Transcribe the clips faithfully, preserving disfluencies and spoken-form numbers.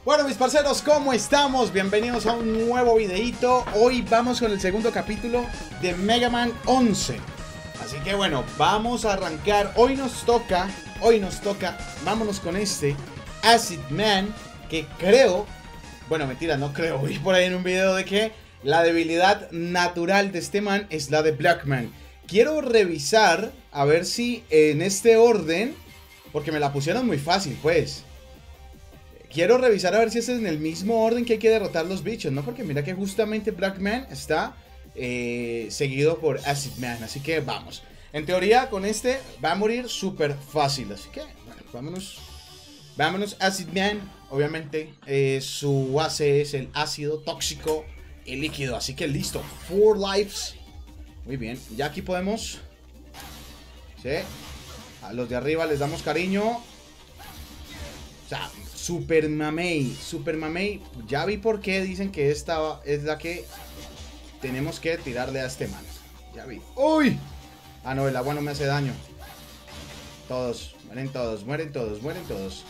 Bueno, mis parceros, ¿cómo estamos? Bienvenidos a un nuevo videito. Hoy vamos con el segundo capítulo de Mega Man once. Así que bueno, vamos a arrancar. Hoy nos toca, hoy nos toca, vámonos con este Acid Man, que creo, bueno, mentira, no creo. Vi por ahí en un video de que la debilidad natural de este man es la de Black Man. Quiero revisar a ver si en este orden, porque me la pusieron muy fácil, pues. Quiero revisar a ver si es en el mismo orden que hay que derrotar los bichos, ¿no? Porque mira que justamente Black Man está eh, seguido por Acid Man. Así que vamos. En teoría con este va a morir súper fácil. Así que, bueno, vámonos. Vámonos, Acid Man. Obviamente eh, su base es el ácido tóxico y líquido. Así que listo. Four lives. Muy bien. Ya aquí podemos. Sí. A los de arriba les damos cariño. O sea, Super Mamey, Super Mamey, ya vi por qué dicen que esta es la que tenemos que tirarle a este man. Ya vi. ¡Uy! Ah, no, el agua no me hace daño. Todos, mueren todos, mueren todos, mueren todos.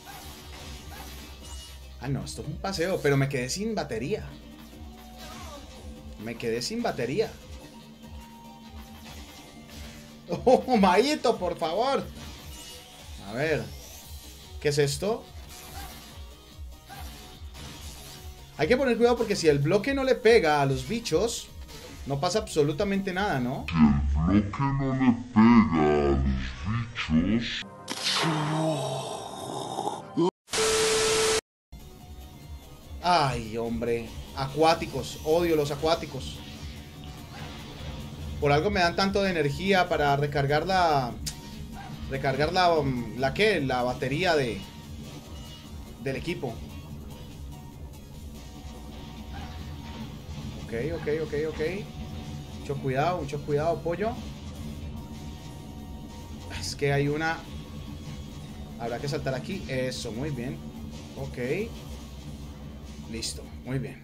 Ah, no, esto es un paseo, pero me quedé sin batería. Me quedé sin batería. ¡Oh, Maito, por favor! A ver, ¿qué es esto? Hay que poner cuidado porque si el bloque no le pega a los bichos, no pasa absolutamente nada, ¿no? Si el bloque no le pega a los bichos... Ay, hombre. Acuáticos. Odio los acuáticos. Por algo me dan tanto de energía para recargar la... Recargar la... ¿La qué? La batería de... Del equipo. Ok, ok, ok, ok. Mucho cuidado, mucho cuidado, pollo. Es que hay una... Habrá que saltar aquí. Eso, muy bien. Ok. Listo, muy bien.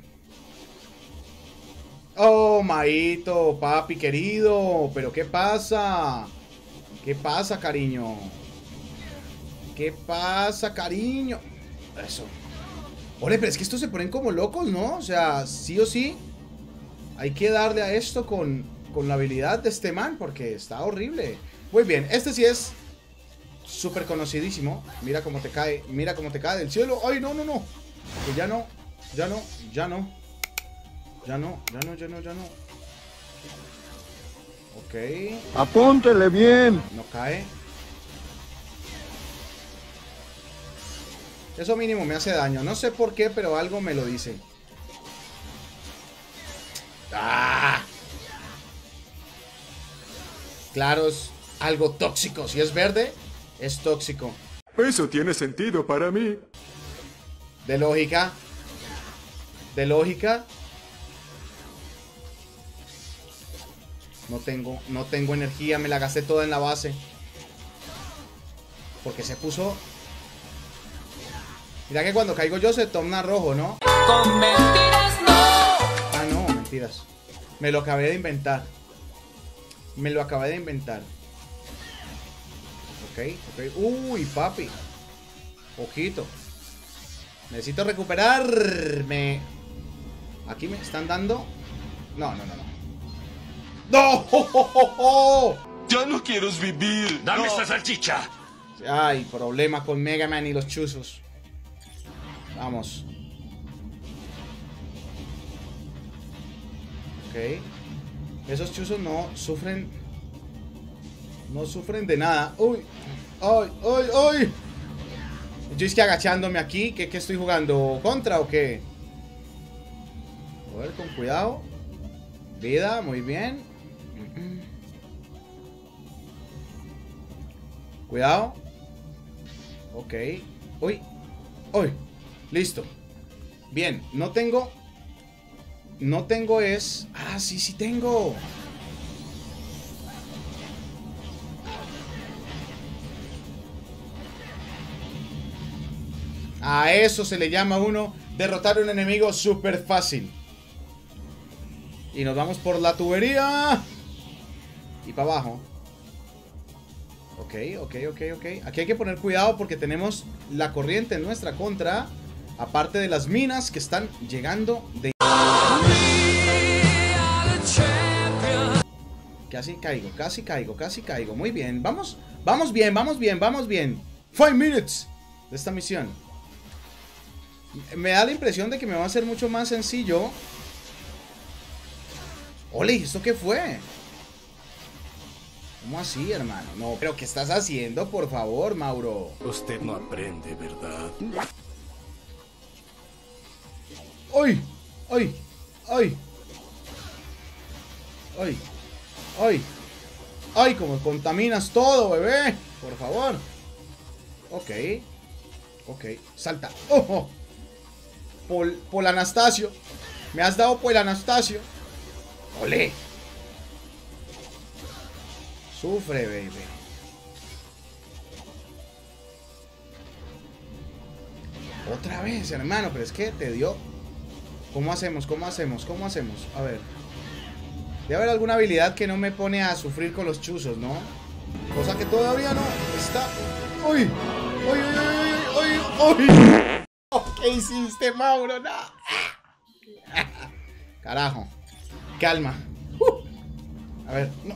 Oh, Maito, papi querido. Pero ¿qué pasa? ¿Qué pasa, cariño? ¿Qué pasa, cariño? Eso. Ole, pero es que estos se ponen como locos, ¿no? O sea, sí o sí hay que darle a esto con, con la habilidad de este man, porque está horrible. Muy bien, este sí es súper conocidísimo. Mira cómo te cae, mira cómo te cae del cielo. ¡Ay, no, no, no! Que ya no, ya no, ya no. Ya no, ya no, ya no, ya no. Ok. Apúntele bien. No cae. Eso mínimo me hace daño. No sé por qué, pero algo me lo dice. ¡Ah! Claro, es algo tóxico. Si es verde, es tóxico. Eso tiene sentido para mí. De lógica. De lógica. No tengo, no tengo energía. Me la gasté toda en la base. Porque se puso... Mira que cuando caigo yo se torna rojo, ¿no? Con mentiras no. Ah, no, mentiras. Me lo acabé de inventar. Me lo acabé de inventar. Ok, ok. Uy, papi. Ojito. Necesito recuperarme. Aquí me están dando... No, no, no, no. ¡No! ¡Oh, oh, oh, oh! ¡Ya no quiero vivir! ¡Dame no. esta salchicha! Ay, problema con Mega Man y los chuzos. Vamos. Ok. Esos chuzos no sufren. No sufren de nada. Uy. Ay, ay, ay. Yo estoy agachándome aquí. ¿Qué, qué estoy jugando? ¿Contra o qué? A ver, con cuidado. Vida, muy bien. Cuidado. Ok. Uy. Uy. Listo. Bien. No tengo. No tengo es... Ah, sí, sí tengo. A eso se le llama a uno derrotar a un enemigo súper fácil. Y nos vamos por la tubería. Y para abajo. Ok, ok, ok, ok. Aquí hay que poner cuidado porque tenemos la corriente en nuestra contra. Aparte de las minas que están llegando de... Casi caigo, casi caigo, casi caigo. Muy bien, vamos, vamos bien, vamos bien, vamos bien. Five minutes de esta misión. Me da la impresión de que me va a ser mucho más sencillo. Ole, ¿esto qué fue? ¿Cómo así, hermano? No, pero ¿qué estás haciendo, por favor, Mauro? Usted no aprende, ¿verdad? ¡Ay! ¡Ay! ¡Ay! ¡Ay! ¡Ay! ¡Ay! Como contaminas todo, bebé. Por favor. Ok. Ok. Salta. ¡Ojo! Pol, Pol Anastasio. Me has dado Pol Anastasio. ¡Ole! Sufre, baby. Otra vez, hermano. Pero es que te dio... ¿Cómo hacemos? ¿Cómo hacemos? ¿Cómo hacemos? A ver. Debe haber alguna habilidad que no me pone a sufrir con los chuzos, ¿no? Cosa que todavía no está... ¡Uy! ¡Uy, uy, uy, uy, uy! Oh, ¿qué hiciste, Mauro? ¡No! Carajo. Calma. Uh. A ver, no.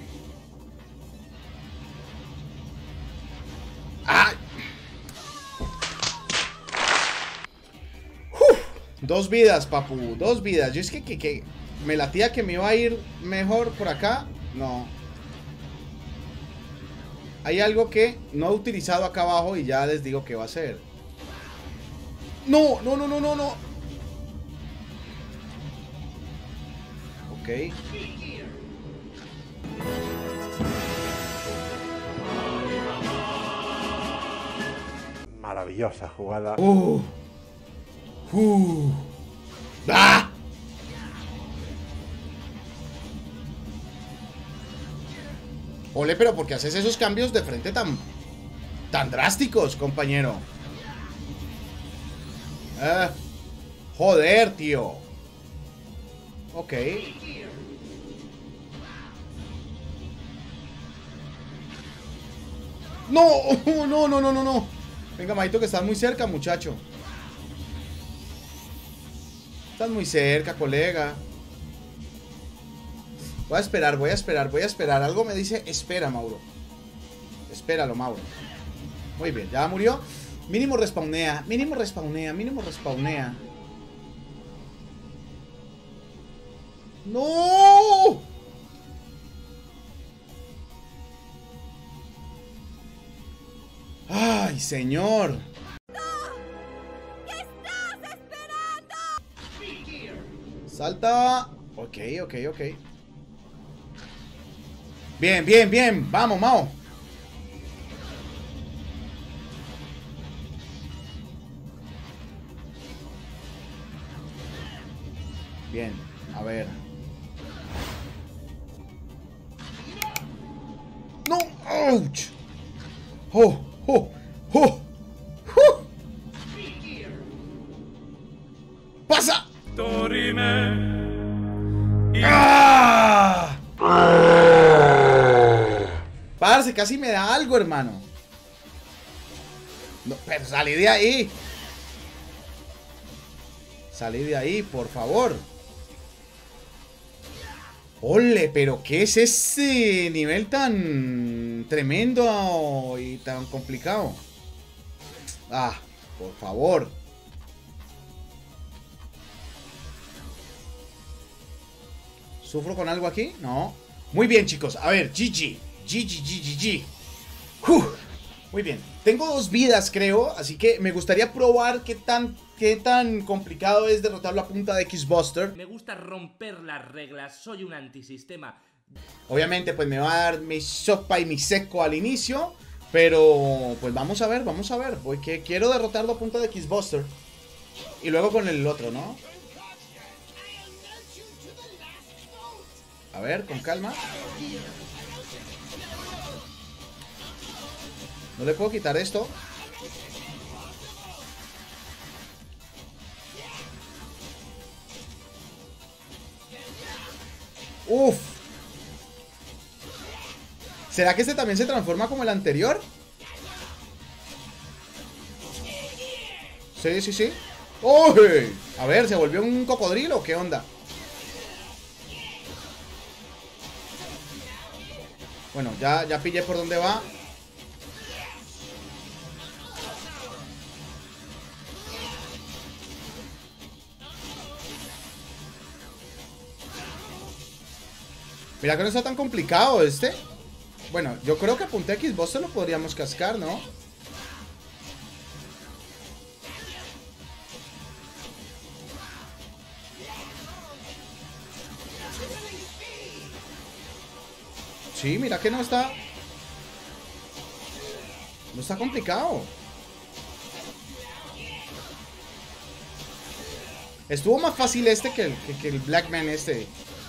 ¡Ay! Uh. Dos vidas, papu. Dos vidas. Yo es que, que, que me latía que me iba a ir mejor por acá. No. Hay algo que no he utilizado acá abajo y ya les digo que va a ser. No, no, no, no, no, no. Ok. Maravillosa jugada. Uh. Uh. ¡Ah! Ole, pero ¿por qué haces esos cambios de frente tan tan drásticos, compañero? Ah, joder, tío. Ok. No, no, no, no, no, no. Venga, Majito, que estás muy cerca, muchacho. Estás muy cerca, colega. Voy a esperar, voy a esperar, voy a esperar. Algo me dice, espera, Mauro. Espéralo, Mauro. Muy bien, ya murió. Mínimo respawnea, mínimo respawnea, mínimo respawnea. ¡No! ¡Ay, señor! ¿Qué estás esperando? Salta. Ok, ok, ok. Bien, bien, bien. Vamos, Mao. Bien, a ver. No, ouch. Oh, oh, oh. Uh. Pasa. ¡Ah! Parce, casi me da algo, hermano. No, pero salí de ahí. Salí de ahí, por favor. Ole, pero ¿qué es ese nivel tan tremendo y tan complicado? Ah, por favor. ¿Sufro con algo aquí? No. Muy bien, chicos. A ver, G G. G G, G G, G. Uf, muy bien. Tengo dos vidas, creo. Así que me gustaría probar qué tan, qué tan complicado es derrotarlo a punta de X-Buster. Me gusta romper las reglas. Soy un antisistema. Obviamente, pues me va a dar mi sopa y mi seco al inicio. Pero, pues vamos a ver, vamos a ver. Porque quiero derrotarlo a punta de X-Buster. Y luego con el otro, ¿no? A ver, con calma. No le puedo quitar esto. Uf. ¿Será que este también se transforma como el anterior? Sí, sí, sí. ¡Uy! A ver, ¿se volvió un cocodrilo? ¿Qué onda? Bueno, ya, ya pillé por dónde va. Mira que no está tan complicado este. Bueno, yo creo que a punta Xbox se lo podríamos cascar, ¿no? Sí, mira que no está... No está complicado. Estuvo más fácil este que el, que, que el Blackman este.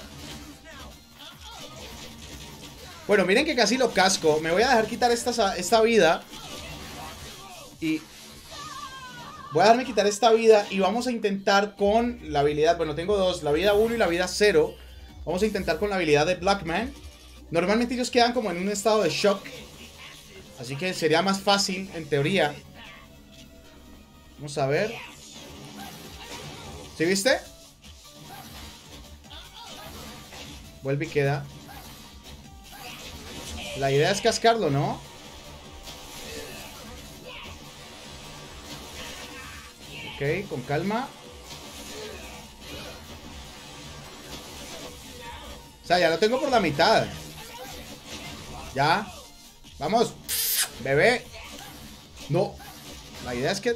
Bueno, miren que casi lo casco. Me voy a dejar quitar esta, esta vida. Y... Voy a dejarme quitar esta vida y vamos a intentar con la habilidad... Bueno, tengo dos, la vida uno y la vida cero. Vamos a intentar con la habilidad de Blackman. Normalmente ellos quedan como en un estado de shock. Así que sería más fácil, en teoría. Vamos a ver. ¿Sí viste? Vuelve y queda. La idea es cascarlo, ¿no? Ok, con calma. O sea, ya lo tengo por la mitad. Ya. Vamos. Bebé. No. La idea es que...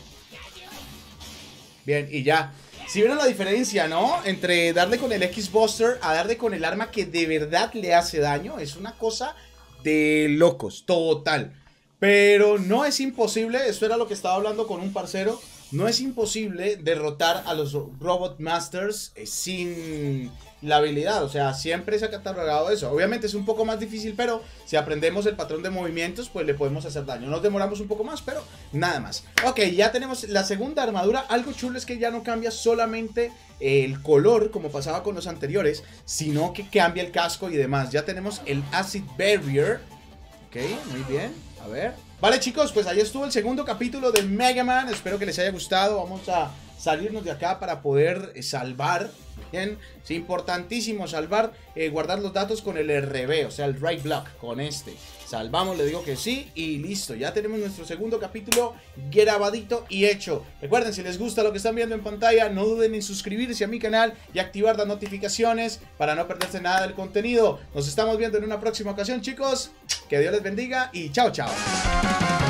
Bien, y ya. Si vieron la diferencia, ¿no? Entre darle con el X-Buster a darle con el arma que de verdad le hace daño. Es una cosa de locos. Total. Pero no es imposible. Esto era lo que estaba hablando con un parcero. No es imposible derrotar a los Robot Masters eh, sin la habilidad. O sea, siempre se ha catalogado eso. Obviamente es un poco más difícil, pero si aprendemos el patrón de movimientos, pues le podemos hacer daño. Nos demoramos un poco más, pero nada más. Ok, ya tenemos la segunda armadura. Algo chulo es que ya no cambia solamente el color, como pasaba con los anteriores, sino que cambia el casco y demás. Ya tenemos el Acid Barrier. Ok, muy bien. A ver... Vale, chicos, pues ahí estuvo el segundo capítulo de Mega Man. Espero que les haya gustado. Vamos a salirnos de acá para poder eh, salvar. Bien, es importantísimo salvar, eh, guardar los datos con el R B, o sea, el right block, con este. Salvamos, le digo que sí y listo. Ya tenemos nuestro segundo capítulo grabadito y hecho. Recuerden, si les gusta lo que están viendo en pantalla, no duden en suscribirse a mi canal y activar las notificaciones para no perderse nada del contenido. Nos estamos viendo en una próxima ocasión, chicos. Que Dios les bendiga y chao, chao.